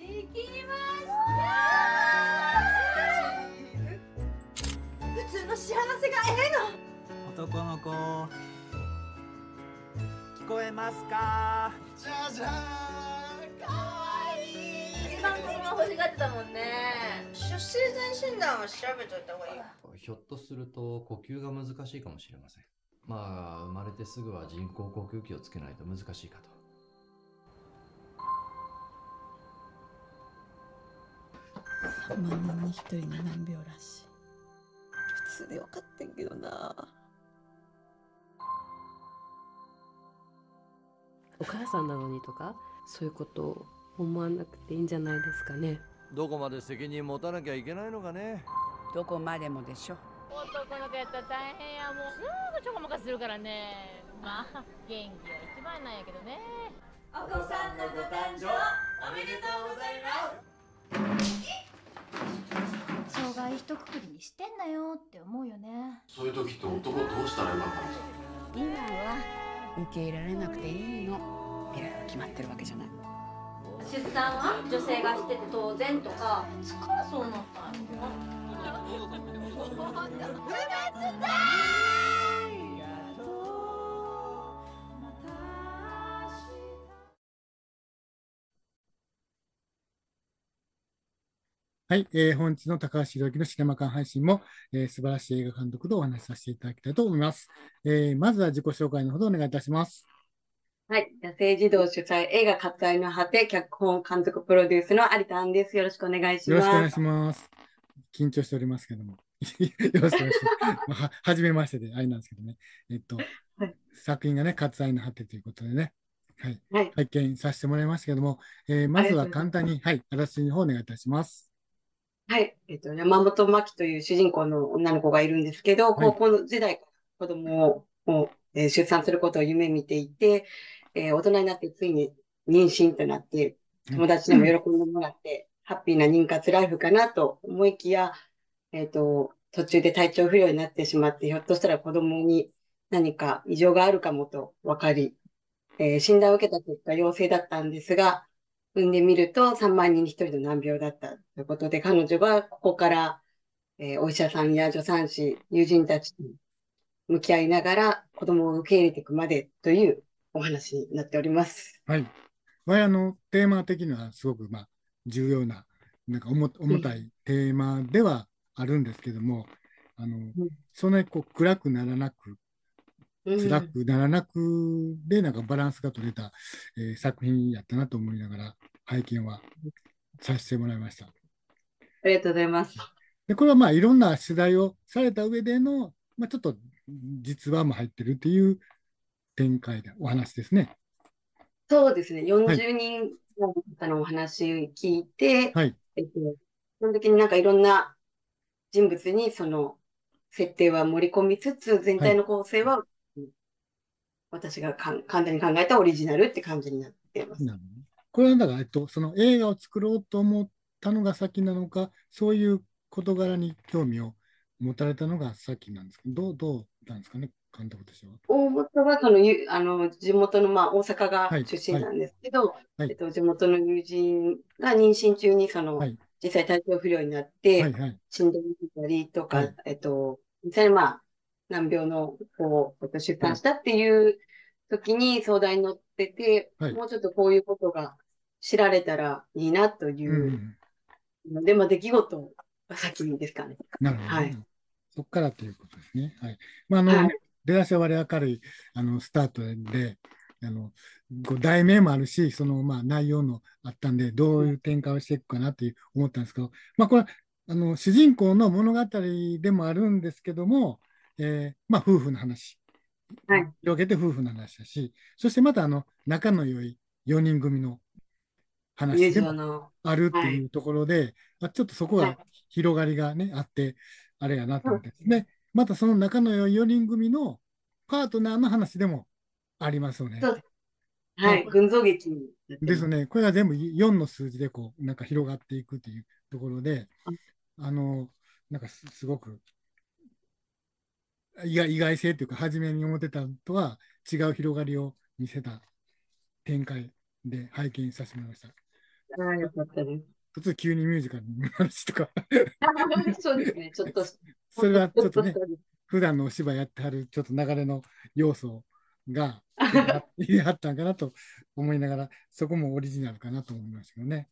できました普通の幸せがの男の子聞こえますか？ じゃじゃーん、かわいい。 一番子供欲しがってたもんね。出生前診断は調べといた方がいいよ。 ひょっとすると呼吸が難しいかもしれません。まあ生まれてすぐは人工呼吸器をつけないと難しいかと。 3万人に1人の難病らしい。普通でよかったんけどな。 お母さんなのにとかそういうことを思わなくていいんじゃないですかね。 どこまで責任持たなきゃいけないのかね。 どこまでもでしょ。 男の子やったら大変や。もうすぐちょこまかするからね。まあ元気は一番なんやけどね。 お子さんのご誕生おめでとうございます。 障害一括りにしてんなよって思うよね。 そういう時って男どうしたらよかったんですか？ 今は受け入れられなくていいの。未来は決まってるわけじゃない。 出産は女性がしてて当然とか、いつからそうなったんやはい、本日の高橋宏之のシネマ館配信も、素晴らしい映画監督とお話しさせていただきたいと思います。まずは自己紹介のほどお願いいたします。 はい。野生児童主催映画割愛の果て、脚本監督プロデュースの有田杏です。よろしくお願いします。 よろしくお願いします。緊張しておりますけども。よろしくお願いします。はじめましてで、あれなんですけどね。はい、作品がね、割愛の果てということでね。はい。はい、拝見させてもらいましたけども、まずは簡単に、はい、あらすじの方お願いいたします。 はい。山本真希という主人公の女の子がいるんですけど、高校時代から子供を、出産することを夢見ていて、大人になってついに妊娠となって、友達にも喜んでもらって、ハッピーな妊活ライフかなと思いきや、途中で体調不良になってしまって、ひょっとしたら子供に何か異常があるかもと分かり、診断を受けた結果陽性だったんですが、産んでみると3万人に1人の難病だったということで、彼女はここから、お医者さんや助産師、友人たちと向き合いながら子供を受け入れていくまでというお話になっております。 はい。テーマ的にはすごく、重要な、なんか重たいテーマではあるんですけども、そんなに暗くならなく、辛くならなくで、なんかバランスが取れた、作品やったなと思いながら拝見はさせてもらいました。 ありがとうございます。 で、これはいろんな取材をされた上での、ちょっと実話も入ってるっていう展開でお話ですね。 そうですね。40人の方のお話を聞いて、はい、その時になんかいろんな人物にその設定は盛り込みつつ、全体の構成は、私が簡単に考えたオリジナルって感じになっています。 これはだから、その映画を作ろうと思ったのが先なのか、そういう事柄に興味を持たれたのが先なんですか？どうなんですかね、監督としては。 大元は地元の、大阪が出身なんですけど、地元の友人が妊娠中に実際体調不良になって、診断を受けたりとか、実際に難病の子を出産したっていう時に相談に乗ってて、もうちょっとこういうことが知られたらいいなというので、出来事が先にですかね。 なるほど。はい。そこからということですね。はい。出だしは割明るいスタートで、題名もあるし、その内容もあったんで、どういう展開をしていくかなと思ったんですけど、これ主人公の物語でもあるんですけども、夫婦の話、広げて夫婦の話だし、そしてまた仲の良い4人組の話でもあるっていうところで、ちょっとそこが広がりがね、あって、あれやなと思ってですね。またその仲の良い4人組のパートナーの話でもありますよね。 はい、群像劇ですね。これが全部4の数字でなんか広がっていくというところで、なんかすごく意外性というか、初めに思ってたのとは違う広がりを見せた展開で拝見させてもらいました。 ああ、よかったです。 普通急にミュージカルになるしとかそうですね、ちょっと、 それはちょっとね、 ほんと普段のお芝居やってはるちょっと流れの要素が入れはったんかなと思いながら、そこもオリジナルかなと思いましたけどね。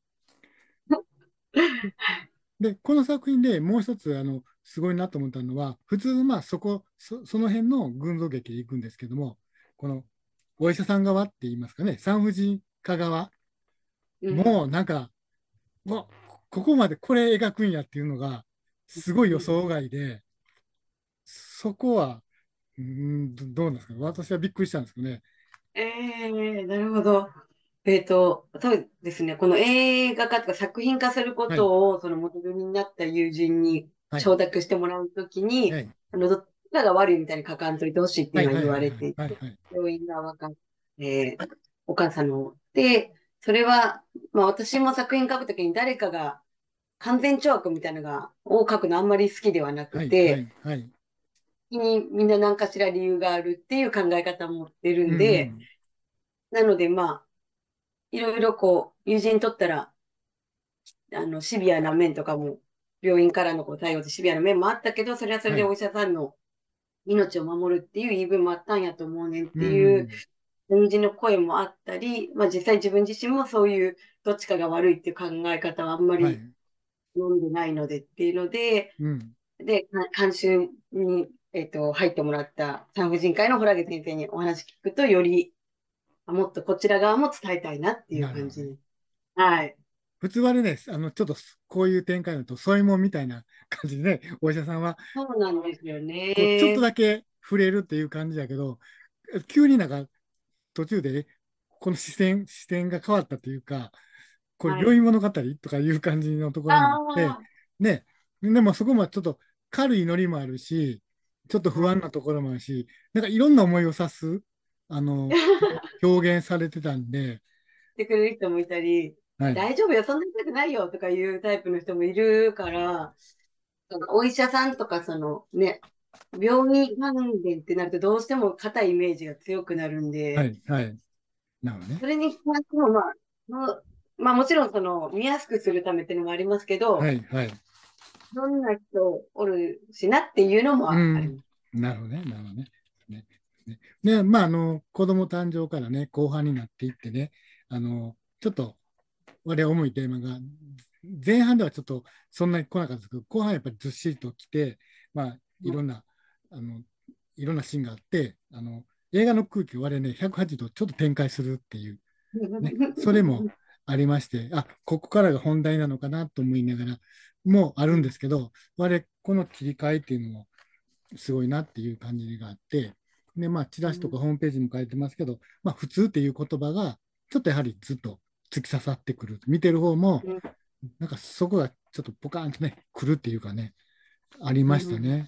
で、この作品でもう一つすごいなと思ったのは、普通、まあその辺の群像劇で行くんですけども、このお医者さん側って言いますかね、産婦人科側、もうなんか、ここまでこれ描くんやっていうのが、すごい予想外で、そこは、どうなんですかね。私はびっくりしたんですけどね。 なるほど。そうですね。この映画化とか作品化することを、そのモデルになった友人に承諾してもらうときに、どっちかが悪いみたいに書かんといてほしいっていうのは言われていて、病院側が、お母さんの。で、それは、まあ私も作品書くときに誰かが完全懲悪みたいなのを書くのあんまり好きではなくて、にみんな何かしら理由があるっていう考え方を持ってるんで、なのでまあ、いろいろこう、友人にとったら、シビアな面とかも、病院からのこう対応でシビアな面もあったけど、それはそれでお医者さんの命を守るっていう言い分もあったんやと思うねんっていう、友人の声もあったり、まあ実際自分自身もそういうどっちかが悪いっていう考え方はあんまり読んでないのでっていうので、で、監修に、入ってもらった産婦人科医の洞先生にお話聞くと、より、もっとこちら側も伝えたいなっていう感じに。はい。 普通はね、ちょっとこういう展開だと、そういうもんみたいな感じでね、お医者さんは、 そうなんですよね。 ちょっとだけ触れるっていう感じだけど、急になんか途中で、この視点が変わったというか、これ病院物語とかいう感じのところにあって、ね、でもそこもちょっと軽いノリもあるし、ちょっと不安なところもあるし、なんかいろんな思いを指す、表現されてたんで。 してくれる人もいたり、大丈夫よ、そんなに痛くないよとかいうタイプの人もいるから、お医者さんとか、病院関連ってなるとどうしても硬いイメージが強くなるんで、 なるほどね。 それに関しても、まあもちろん見やすくするためっていうのもありますけど、どんな人おるしなっていうのもあります。 なるほどね、なるほどね。で、まあ、子供誕生からね、後半になっていってね、ちょっと、我々重いテーマが、前半ではちょっとそんなに来なかったですけど、後半やっぱりずっしりと来て、まあ、いろんなシーンがあって、映画の空気を我々ね、180度ちょっと展開するっていう、ね、それもありまして、ここからが本題なのかなと思いながらもあるんですけど、我々この切り替えっていうのもすごいなっていう感じがあって、で、まあ、チラシとかホームページにも書いてますけど、まあ、普通っていう言葉が、ちょっとやはりずっと突き刺さってくる。見てる方も、なんかそこがちょっとポカーンとね、来るっていうかね、ありましたね。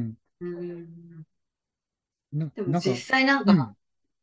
でも実際なんか、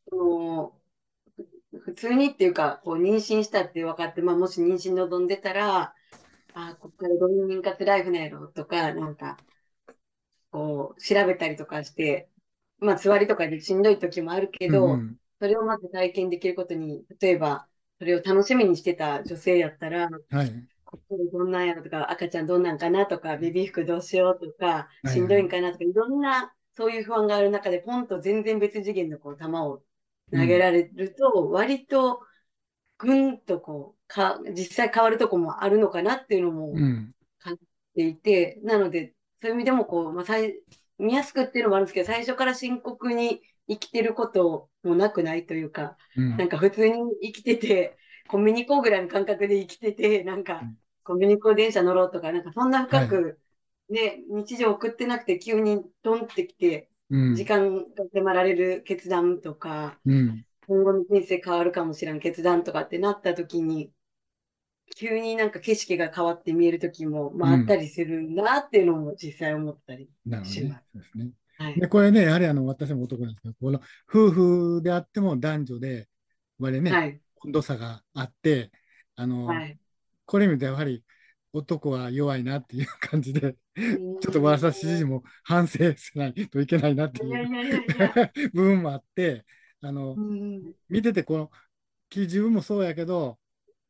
普通にっていうか、こう妊娠したって分かって、まあ、もし妊娠望んでたら、ここからどういう妊活ライフなんやろとか、なんか、こう、調べたりとかして、まあ、つわりとかでしんどい時もあるけど、それをまず体験できることに、例えば、それを楽しみにしてた女性やったら、ここでどんなんやろとか、赤ちゃんどんなんかなとか、ベビー服どうしようとか、しんどいんかなとか、いろんな、そういう不安がある中で、ポンと全然別次元のこう球を投げられると、割と、ぐんとこう、実際変わるとこもあるのかなっていうのも感じていて、なので、そういう意味でもこう、まあ、見やすくっていうのもあるんですけど、最初から深刻に生きてることもなくないというか、なんか普通に生きてて、コンビニ行こうぐらいの感覚で生きてて、なんか、コンビニ行こう電車乗ろうとか、なんかそんな深く、ね、日常送ってなくて急にドンってきて、時間が迫られる決断とか、今後の人生変わるかもしれん決断とかってなった時に、急になんか景色が変わって見える時も、まあ、あったりするなっていうのも実際思ったりします。 で、これね、やはり私も男なんですけど、この夫婦であっても男女で、我々ね、温度差があって、これ見てやはり男は弱いなっていう感じで、ちょっと私自身も反省しないといけないなっていう部分もあって、見てて自分もそうやけど、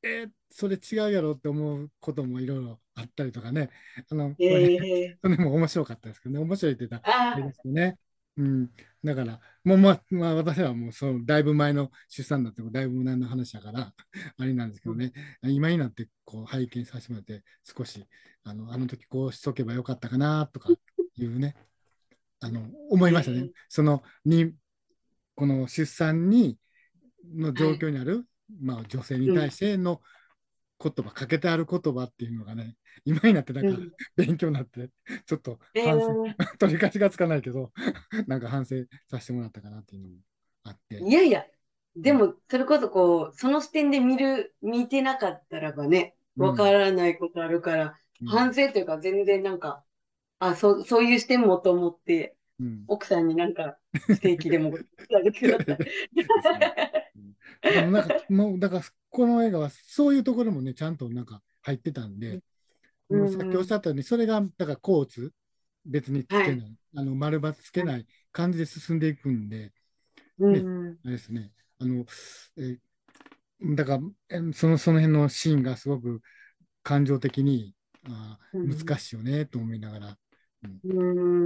それ違うやろって思うこともいろいろあったりとかね。こえれ、 えそれも面白かったですけどね。面白いって言ったら、あれでああ、 すよね。うん。だから、まあ、私はもう、だいぶ前の出産だって、だいぶ前の話だから、あれなんですけどね。今になって、こう、拝見させてもらって、少し、あの時こうしとけばよかったかな、とかいうね、思いましたね。 ええこの出産の状はい。 況にある、まあ、女性にうん、 対しての言葉、かけてある言葉っていうのがね、今になってなんかうん。 勉強になって、ちょっと反省、 ええ取り返しがつかないけど、なんか反省させてもらったかなっていうのもあって、 いやいや、 うん、 でも、それこそこう、その視点で見てなかったらばね、わかうん、 らないことあるから、 うん、 反省というか全然なんか、そういう視点もと思って、 うん。 奥さんになんか、ステーキでもあげてください。 ですね。うん、でもなんか、もう、だから、この映画はそういうところもね、ちゃんとなんか入ってたんで、 うもうさっきおっしん、 ゃったように、それが、だから、コーツ、別につはい。 けない、丸×つけはいない感じで進んでいくんで、 うね、 ん、 あれですね、えだから、その辺のシーンがすごく感情的に難うん、 しいよねと思いながら、 うん、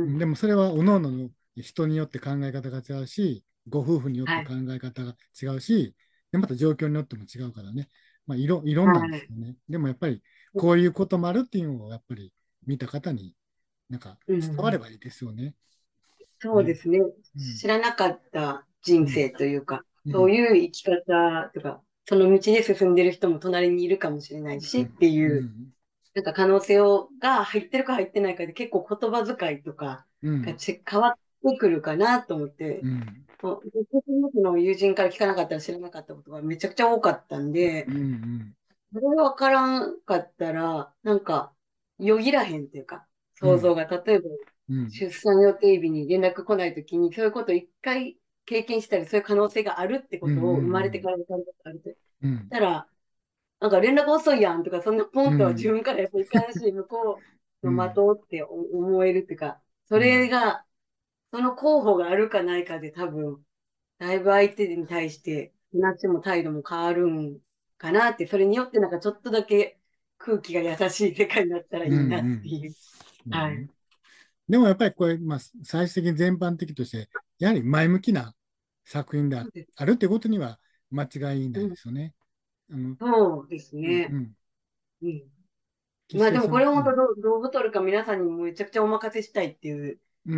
でもそれは各々の人によって考え方が違うし、ご夫婦によって考はい、 え方が違うし、でまた状況によっても違うからね、まあ、いろんなんではい。 すよね。でもやっぱりこういうこともあるっていうのをやっぱり見た方になんかう伝われん、 ばいいですよね。ね。 そうですね。 うん。 知らなかった人うん。 生というか、 うん。 そういう生き方とか、その道で進んでる人も隣にいるかもしれないしってういう、 ん。 なんか可能性が入ってるか入ってないかで結構言葉遣いとかうん。 変わってくるかなと思って、 うん。 僕の友人から聞かなかったら知らなかったことがめちゃくちゃ多かったんで、 うん。うん。 それわからんかったら、なんか、よぎらへんっていうか、 うん。 想像が、例えば、 うん。 出産予定日に連絡来ないときに、そういうことを一回経験したり、そういう可能性があるってうん。うことを生まれてん。 から感じたあると。 うん。 たら、なんか連絡遅いやんとか、そんなポンとは自うん。 分からやっぱいかんし、向こうの待うん。 とうって思えるっていうか、そうん。 れが、その候補があるかないかで多分、だいぶ相手に対して、話も態度も変わるんかなって、それによってなんかちょっとだけ空気が優しい世界になったらいうん。 いなっうん。 ていう。 まあね。 はい。 でもやっぱりこれ、まあ、最終的に全般的として、やはり前向きな作品でそうです。 あるということには間違いないでうん。 すよね。あの、 そうですうん、 ね。 うん。 うん。まあでも決してこれ本当うん、 どう取るか皆さんにもめちゃくちゃお任せしたいっていううん、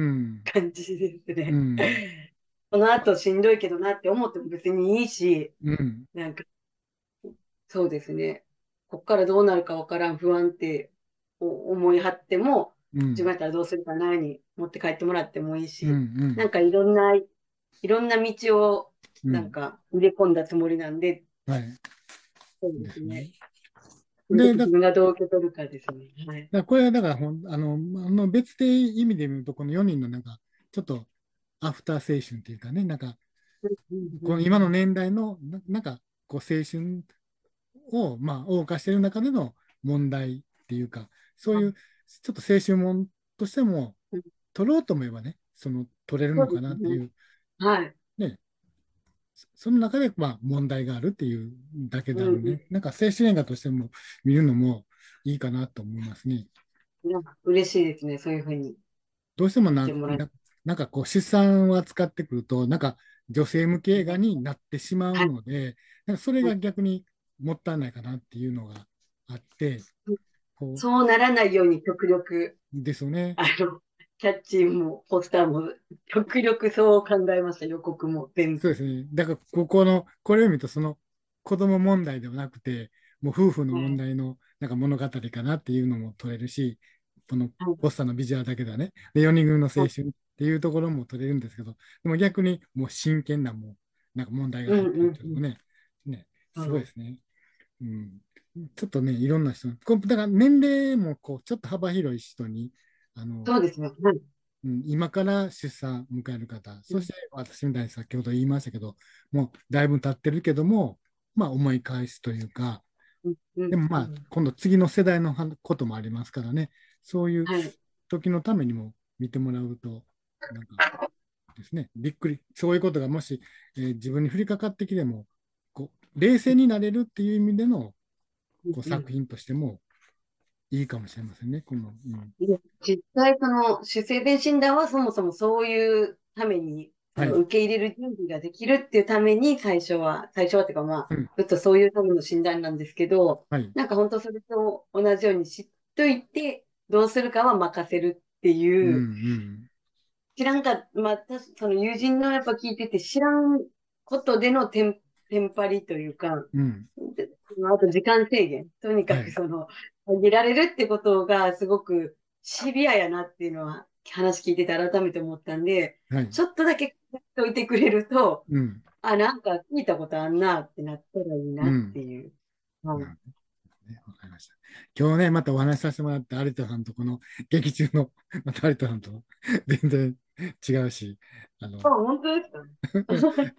感じですうね。 ん、 この後しんどいけどなって思っても別にいいし、 うん、 なんかそうですね。こっからどうなるかわからん不安って思い張っても、 うん、 自分やったらどうするかなに持って帰ってもらってもいいうん、うし、なん、 んかいろんな道をなんうん、 か入れ込んだつもりなんで、 はい。 そうでですね。 すね。そので、 時自分がどう受け取るかですね。はい。 これはだから別で意味で見ると、この4人のなんか、ちょっとアフター青春っていうかね、なんか、 うんうんこの今の年代の、なんか、こう、青春を、まあ、謳歌している中での問題っていうか、そういう、ちょっと青春もんとしても、 うん取ろうと思えばね、取れるそうのかですね。 なっていう、 はい。 ね、その中で、まあ、問題があるっていうだけうんうであるね。なんか青春映画としても見るのもいいかなと思いますね。 ん。なんか嬉しいですね。そういうふうにどうしても言ってもらえて。 なんかこう、出産を扱ってくると、なんか女性向け映画になってしまうはい。 ので、なんかそれが逆にもったいないかなっていうのがあって、こそうならないように極力、 ですよね。 の、キャッチもポスターも極力そう考えました。予告も全部。 そうですね。だから、これを見ると、その子供問題ではなくて、もう夫婦のはい。 問題のなんか物語かなっていうのも取れるし、このはい。 ポスターのビジュアルだけではね、で、4人組のはい。 青春っていうところも取れるんですけど、でも逆にもう真剣ななんか問題がうん入ってるうんうん。 というのもね、すごいはい。 ですね。うん。ちょっとね、いろんな人、だから年齢もちょっと幅広い人に、あの、 そうですね。はい。 今から出産を迎える方、 うんそして私みたいに先ほど言いましたけど、もうだいぶ経ってるけども、まあ思い返すというか、 うんうんでもまあうん。 今度次の世代のこともありますからね、そういうはい。 時のためにも見てもらうと、なんかですね、びっくり、そういうことがもし、自分に降りかかってきても、冷静になれるっていう意味でのこう作品としてもいいかもしれませんね。 実際、その、主性弁診断はそもそもそういうために、受け入れる準備ができるっていうために、最初はっていうか、まあ、ずっとそういうための診断なんですけど、なんか本当それと同じように知っといて、どうするかは任せるっていう、知らんか、まあ、その友人のやっぱ聞いてて、知らんことでのテンパりというか、あと時間制限。とにかくその、限られるってことがすごくシビアやなっていうのは話聞いてて改めて思ったんで、ちょっとだけ聞いておいてくれると、なんか聞いたことあんなってなったらいいなっていう。 わかりました。今日ね、またお話しさせてもらった有田さんとこの劇中の、また有田さんと全然違うし、 本当ですか？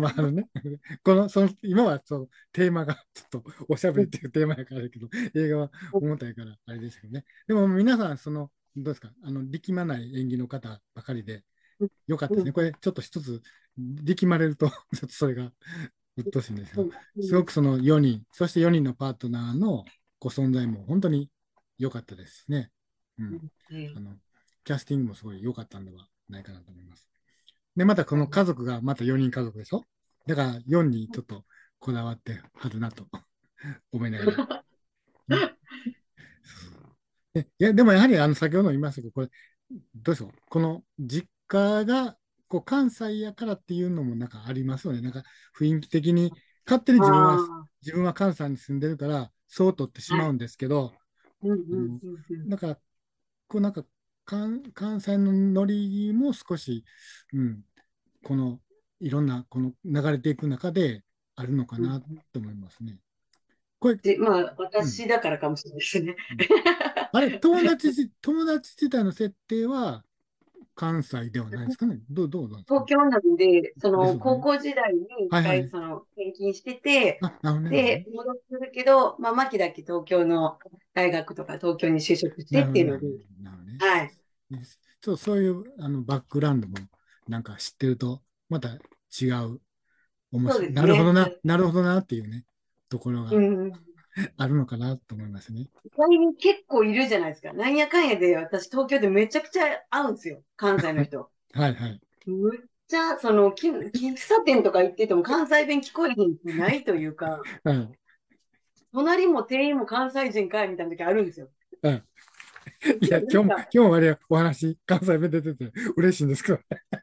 今はテーマがちょっとおしゃべりっていうテーマやからだけど、映画は重たいからあれですけどね。でも皆さん、どうですか、力まない演技の方ばかりでよかったですね。これちょっと一つ力まれると、ちょっとそれがうっとうしいんですよ。すごくその4人、そして4人のパートナーのご存在も本当に良かったですね。キャスティングもすごい良かったんではないかなと思います。で、またこの家族がまた4人家族でしょ。だから4にちょっとこだわってはるなと思いながら。いや、でもやはり先ほども言いましたけど、これ、どうでしょう。この実家がこう関西やからっていうのもなんかありますよね。なんか雰囲気的に勝手に自分は関西に住んでるからそう取ってしまうんですけど、だからこうなんか関西のノリも少し、このいろんなこの流れていく中であるのかなと思いますね。 これまあ私だからかもしれないですね。 あれ友達自体の設定は関西ではないですかね。どうなんですか？ 東京なんで、その高校時代に一回その転勤してて、で、戻ってるけど、まあ、牧だけ東京の大学とか東京に就職してっていうので、はい。 そういうバックグラウンドもなんか知ってると、また違う、面白い。なるほどなっていうね、ところがあるのかなと思いますね。 意外に結構いるじゃないですか。なんやかんやで、私東京でめちゃくちゃ会うんですよ。関西の人。 はい。 むっちゃ、喫茶店とか行ってても関西弁聞こえへんってないというか、隣も店員も関西人かいみたいな時あるんですよ。 いや、今日もお話、関西弁出てて嬉しいんですけど。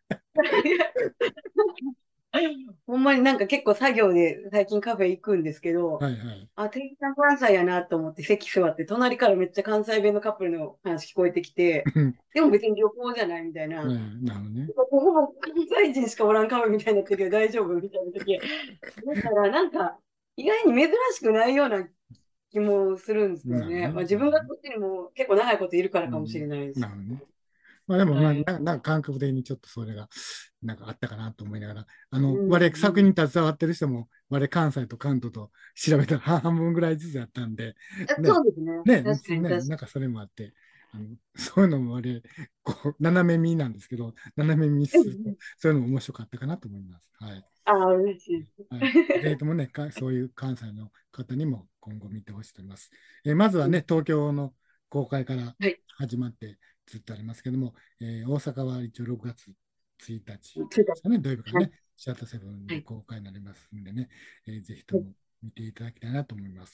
ほんまになんか結構作業で最近カフェ行くんですけど、店員さん関西やなと思って席座って、隣からめっちゃ関西弁のカップルの話聞こえてきて、でも別に旅行じゃないみたいな。ほぼ関西人しかおらんかもみたいな時は大丈夫みたいな時。だからなんか、意外に珍しくないような気もするんですよね。まあ、自分がこっちにも結構長いこといるからかもしれないです。 まあでも、なんか感覚的にちょっとそれがなんかあったかなと思いながら、我々作品に携わってる人も、我関西と関東と調べたら半分ぐらいずつやったんで、 そうですね。 なんかそれもあって、そういうのも我々、こう、斜め見なんですけど、斜め見すると、そういうのも面白かったかなと思います。はい。 嬉しいです。もね、そういう関西の方にも今後見てほしいと思います。まずはね、東京の公開から始まって、ずっとありますけども、大阪は一応6月1日ですかね、土曜日からね、シアターセブンで公開になりますんでね、ぜひとも見ていただきたいなと思います。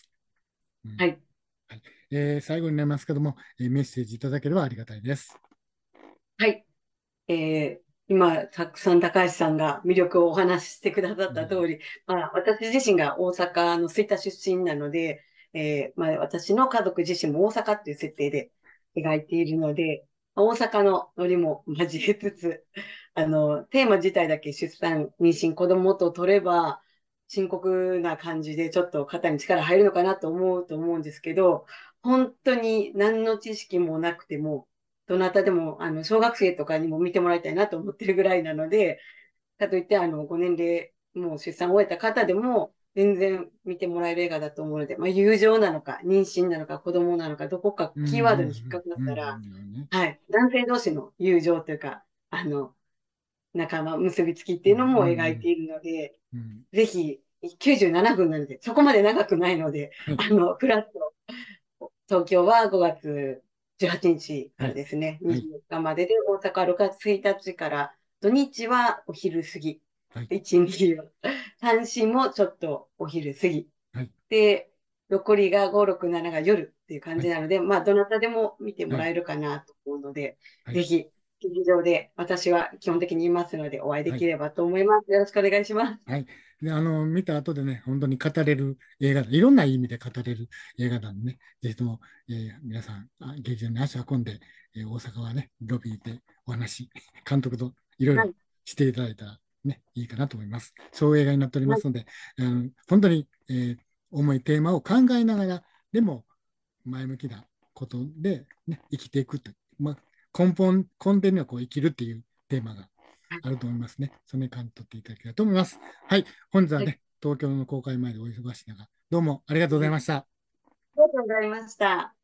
最後になりますけども、メッセージいただければありがたいです。 はい。今、たくさん高橋さんが魅力をお話ししてくださった通り、私自身が大阪の吹田出身なので、私の家族自身も大阪っていう設定で描いているので、大阪のノリも交えつつ、テーマ自体だけ出産、妊娠、子供と取れば、深刻な感じでちょっと肩に力入るのかなと思うんですけど、本当に何の知識もなくても、どなたでも、小学生とかにも見てもらいたいなと思ってるぐらいなので、かといって、ご年齢、もう出産を終えた方でも、全然見てもらえる映画だと思うので、友情なのか、妊娠なのか、子供なのか、どこかキーワードに引っかかったら、はい、男性同士の友情というか、仲間、結びつきっていうのも描いているので、ぜひ 97分なので、そこまで長くないので、フラット、東京は5月18日からですね、24日までで、大阪は6月1日から、土日はお昼過ぎ、1日は、単身もちょっとお昼過ぎ、で、残りが5、6、7が夜っていう感じなので、まあ、どなたでも見てもらえるかなと思うので、ぜひ、劇場で私は基本的にいますので、お会いできればと思います。よろしくお願いします。 はい。で、見た後でね、本当に語れる映画、いろんな意味で語れる映画なんでね、ぜひとも、皆さん、劇場に足を運んで、大阪はね、ロビーでお話、監督といろいろしていただいたらね、いいかなと思います。そういう映画になっておりますので、本当に、重いテーマを考えながら、でも前向きなことで、ね、生きていくと。まあ、根底にはこう生きるっていうテーマがあると思いますね。その感じ取っていただければと思います。はい。本日はね、東京の公開前でお忙しい中、どうもありがとうございました。 ありがとうございました。